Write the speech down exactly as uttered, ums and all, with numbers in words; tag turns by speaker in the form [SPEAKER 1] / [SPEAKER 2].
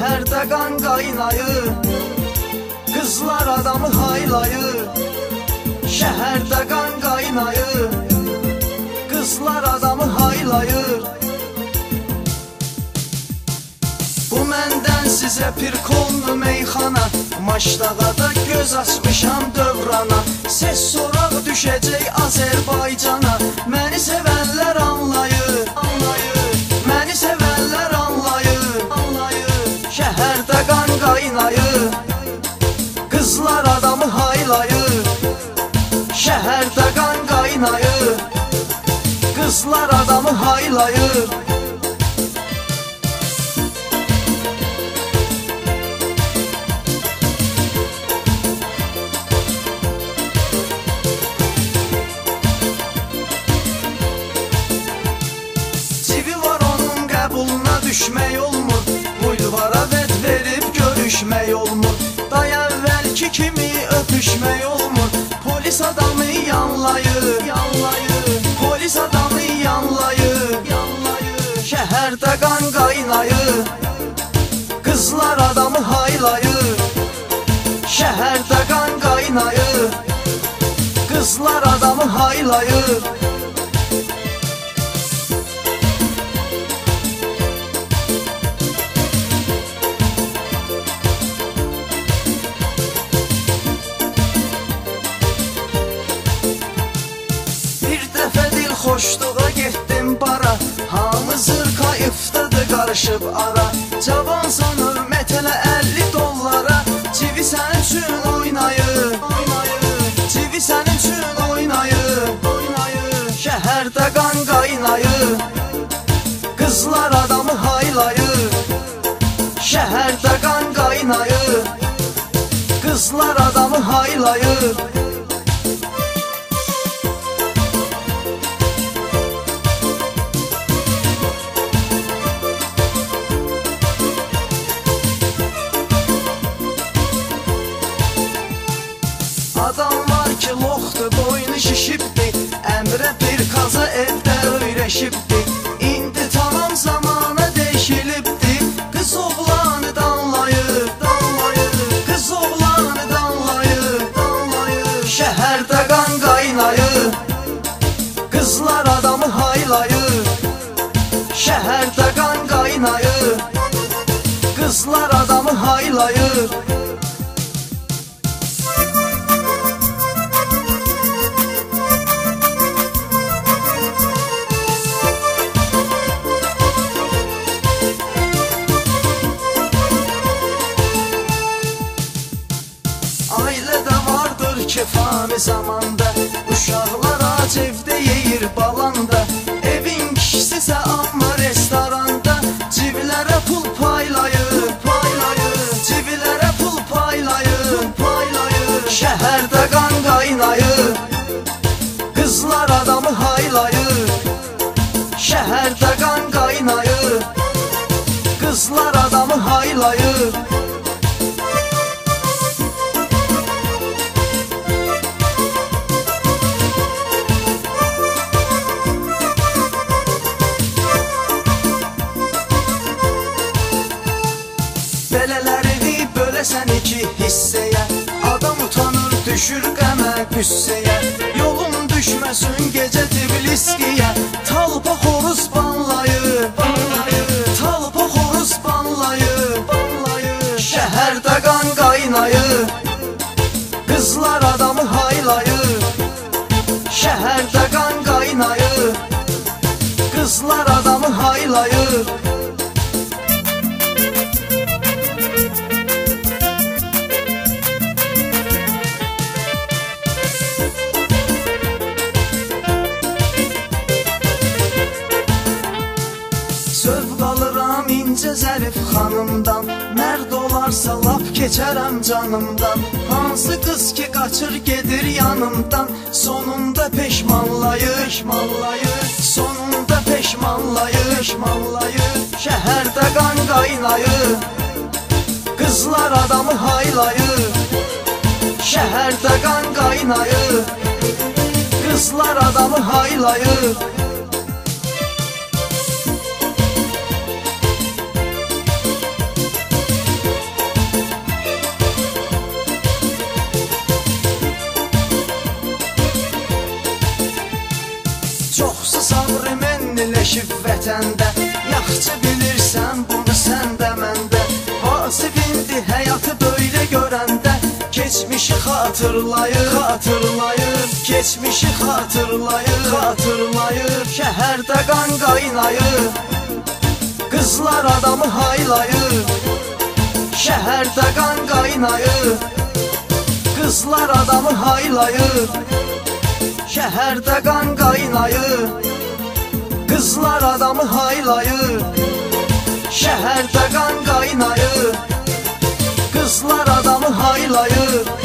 [SPEAKER 1] Şəhərdə qan qaynayır, qızlar adamı haylayır. Şəhərdə qan qaynayır, qızlar adamı haylayır. Bu məndən sizə bir konlu meyxana, Maşdağada göz açmışam dövrana. Ses soraq düşəcək Azərbaycana. Məni sevənlər anlayır, anlayır. Məni sevənlər anlayır, anlayır. Şəhərdə qan qaynayır, qızlar adamı haylayır. Şəhərdə qan qaynayır, qızlar adamı haylayır. Düşmək olmur, bulvara vəd verib görüşmək olmur. Day əvvəlki kimi öpüşmək olmur. Polis adamı yanlayır, yanlayır. Polis adamı yanlayır, yanlayır. Şəhərdə qan qaynayır, qızlar adamı haylayır. Şəhərdə qan qaynayır, qızlar adamı haylayır. Xoşluğa getdim bara, hamı zırkayıfdadır qarışıb ara. Cavan sanır mətələ əlli dollara, civi sənin üçün oynayır, civi sənin üçün oynayır. Şəhərdə qan qaynayır, qızlar adamı haylayır. Şəhərdə qan qaynayır, qızlar adamı haylayır. Adam var ki loxdur, boynu şişibdi, əmrə bir qaza evdə öyrəşibdi. İndi tamam zamana değişilibdi, qız oğlanı danlayır, danlayır. Qız oğlanı danlayır, danlayır. Şəhərdə qan qaynayır, qızlar adamı haylayır. Şəhərdə qan qaynayır, qızlar adamı haylayır. Ailədə vardır ki fani zamanda, uşaqlar ac evdə yeyir balanda. Evin kişisisə amma restoranda, civlərə pul paylayır, paylayır. Civlərə pul paylayır, paylayır. Şəhərdə qan qaynayır, qızlar adamı haylayır. Şəhərdə qan qaynayır, qızlar adamı haylayır. Belələrini böləsən iki hissəyə, adam utanır, düşür qəmə qüssəyə. Yolun düşməsin gecə Tifliskiyə, talpa xoruz banlayır, banlayır. Talpa xoruz banlayır, banlayır. Şəhərdə qan qaynayır, qızlar adamı haylayır. Şəhərdə qan qaynayır, qızlar adamı haylayır. Sövq alıram incə zərif xanımdan, mərd olarsa lap keçərəm canımdan. Hansı qız ki qaçır gedir yanımdan, sonunda peşmanlayır, peşmanlayır. Sonunda peşmanlayır, peşmanlayır. Şəhərdə qan qaynayır, qızlar adamı haylayır. Şəhərdə qan qaynayır, qızlar adamı haylayır. Çoxsu sabrı mənniləşib vətəndə, yaxşı bilirsən bunu sən də məndə. Vasif indi həyatı böyle görəndə, geçmişi xatırlayır, xatırlayır. Geçmişi xatırlayır, xatırlayır. Şəhərdə qan qaynayır, qızlar adamı haylayır. Şəhərdə qan qaynayır, qızlar adamı haylayır. Şəhərdə qan qaynayır, qızlar adamı haylayır. Şəhərdə qan qaynayır, qızlar adamı haylayır.